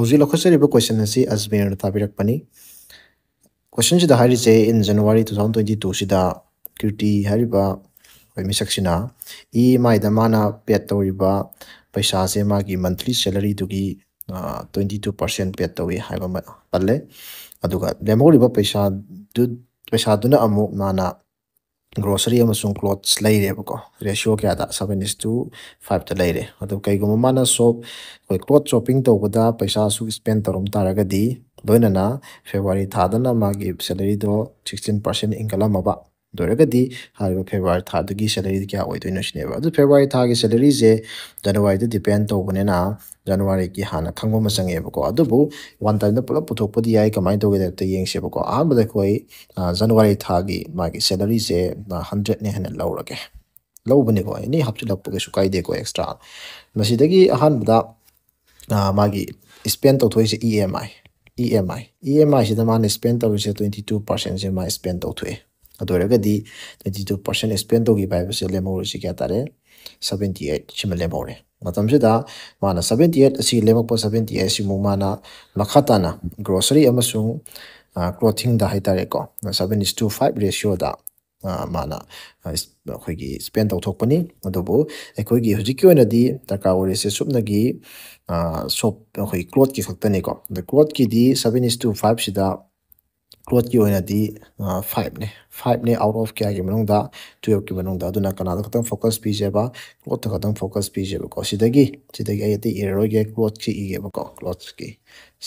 hauji lokhasariba question asi Azmir na tabirakpani. Question sida harise in January 2022 sida Kriti hariba misaksina EMI da mana paid tawriba paisa se magi monthly salary tugi 22% paid tawi haiba ma palle aduga lemoriba paisa duna amu mana grocery amasung clothes laire bako ratio kya da 7:5 ta laire adu kaiguma mana shop koi cloth shopping tawbada paisa su spend tarum taragadi loinana February thadana magi salary do 16% inkalama ba doragadi hariba February thadagi salary kya oidoino sineba adu February thagi salary je January da depend tawbanena January ki hana khangba masange bako adubu one time da pulap puthokpadi yai kamai tawge da yengse bako ahambada koi January thagi magi salary je 100 ne hana lawrage lawbani ko ni hapchilappu ke sukai de ko extra masidagi ahanbada magi spend tawthoi se EMI sida man spend tawse 22% se ma spend tawthoi adoragadi 22% spend togi bai se lemor se kya tare 78 chima lemore matam sida mana 78 si lemok 78 si mu mana makhatana grocery amasung clothing da haitare ko 7:5 ratio da mana khoi spend tawthokpani adobo ekhoi gi hujiki oina di taka ore se supnagi shop khoi cloth ki khaktani ko the cloth ki di 7:5 sida cloth ki oina di 5 ne out of kya gi manung da 12 ki manung da aduna kana da focus pi jeba cloth ka focus pi jeba ko sidagi ayati error ge cloth ki ige ba ko cloth ki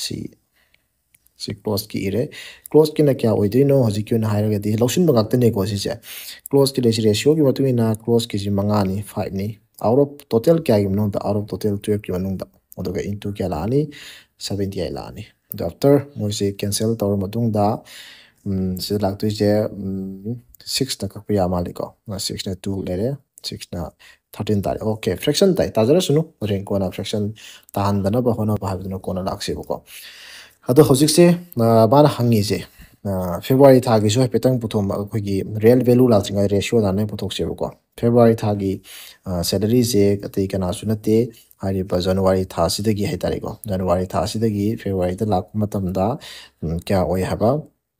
si close ki ire close ki na kya oidino hojikyo na hairaga di loshin bagakta ne ko si che close ki ratio ki matui na close ki ji mangani 5 ni out of total kya gi manung da out of total 12 ki manung da odoga into kya la ani 78 la ani after mo se cancel tawr matung da se lak tu je 6 na ka priya maliko 6 na 2 lere 6 na 13 tare okay fraction tai tajara sunu ren ko na fraction tahan dana ba hono ba habino ko na lakse ko ado hojik se bana hangi je February thagi so petang puthom khogi real value la chinga ratio da ne puthok se ko February thagi salary je ate kana sunate hari ba January tha sidagi haitare ko January tha sidagi February da lak matam da kya oi haba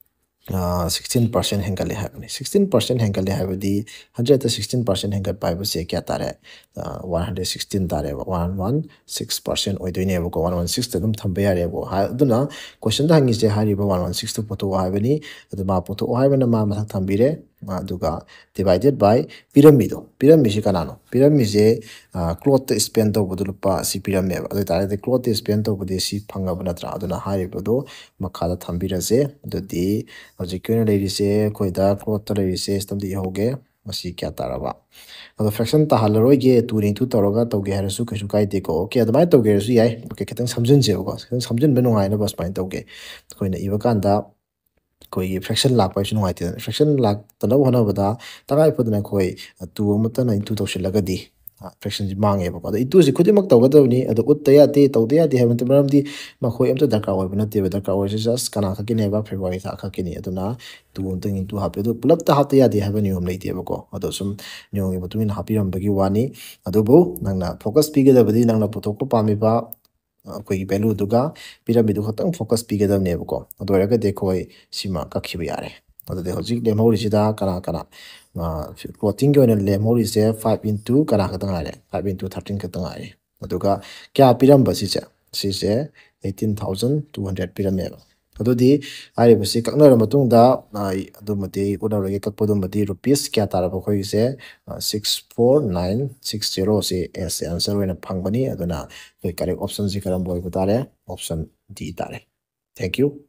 16% hengale habani 16% hengale habadi 116% hengal paibu se kya tare 116 tare 116% oidoine ko 116 tadum thambe yare bo aduna question da hangi se hari ba 116 to poto habani aduma poto habana ma mathak thambire aduga divided by pyramid se kanano pyramid je cloth spend to budulpa si pyramid adu tare de cloth spend to budi si phanga bana tra aduna hari bodo makha da thambira se adudi hojikyo lady se koida cloth lady se stam di hoge masi kya taraba ado fraction ta halaroi ge turing tu toroga toge harasu kasu kai de ko okay admai toge su yai okay ketang samjun je ko samjun benu ngai na bas pain toge koina iba kanda koi fraction lak pa chunu haite fraction lak tana hona bada tagai podna koi tu mata na into to shilaga di fraction ji mange ba ado itu ji khudimak tawga ni ado uttaya te tawdeya di haban tamram di ma khoi amta darka oi bana te darka oi just kana kha kine ba February tha kha kine aduna tu untang into hape do pulap ta hataya di haban yom leite ba ko ado sum nyong e batuin hapiram bagi wani ado bo nangna focus pi ga da badi nangna putok ko pami ba koi value duga pyramid du khatang focus pi ga da ne ba ko ado ra ga de koi sima ka khibi yare ado de hojik le mori sida kana clothing ge on le mori se 5 into kana khatang are 5 into 13 khatang are aduga kya piram ba si se 18,200 piram me ado di ari ba si kakna matung da adu mate order ge kakpo do mate rupees kya tar ba khoi se 64960 se as answer wena phangbani aduna koi correct option ji karam boy butare option D tare thank you